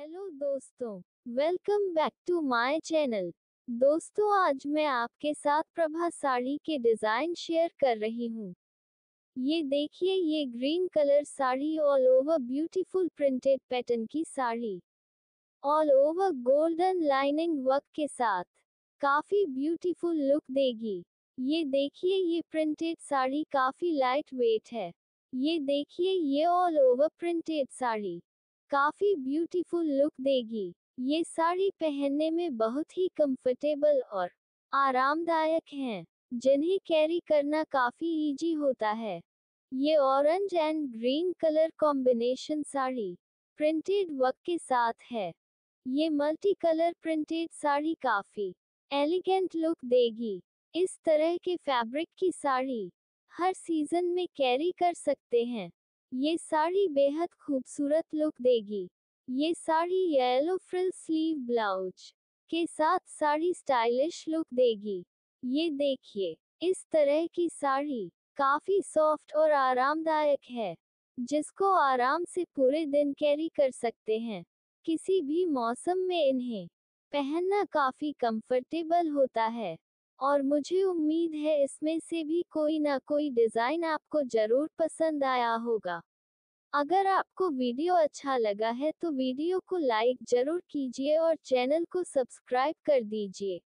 Hello दोस्तों, welcome back to my channel. दोस्तों, आज मैं आपके साथ प्रभा साड़ी के डिजाइन शेयर कर रही हूँ। ये देखिए, ये green colour sari all over beautiful printed pattern की sari, all over golden lining work के साथ काफी ब्यूटीफुल लुक देगी। ये देखिए, ये प्रिंटेड साड़ी काफी लाइट वेट है। ये देखिए, ये ऑल ओवर प्रिंटेड साड़ी काफी ब्यूटीफुल लुक देगी। ये साड़ी पहनने में बहुत ही कंफर्टेबल और आरामदायक हैं, जिन्हें कैरी करना काफी इजी होता है। ये orange and green colour combination sari printed work के साथ है। ये मल्टी कलर प्रिंटेड साड़ी काफी एलिगेंट लुक देगी। इस तरह के फैब्रिक की साड़ी हर सीजन में कैरी कर सकते हैं। ये साड़ी बेहद खूबसूरत लुक देगी। ये sari yellow frill sleeve blouse के साथ साड़ी स्टाइलिश लुक देगी। ये देखिए, इस तरह की साड़ी काफी सॉफ्ट और आरामदायक है, जिसको आराम से पूरे दिन कैरी कर सकते हैं। किसी भी मौसम में इन्हें पहनना काफी कंफर्टेबल होता है, और मुझे उम्मीद है इसमें से भी कोई ना कोई डिजाइन आपको जरूर पसंद आया होगा। अगर आपको वीडियो अच्छा लगा है तो वीडियो को लाइक जरूर कीजिए और चैनल को सब्सक्राइब कर दीजिए।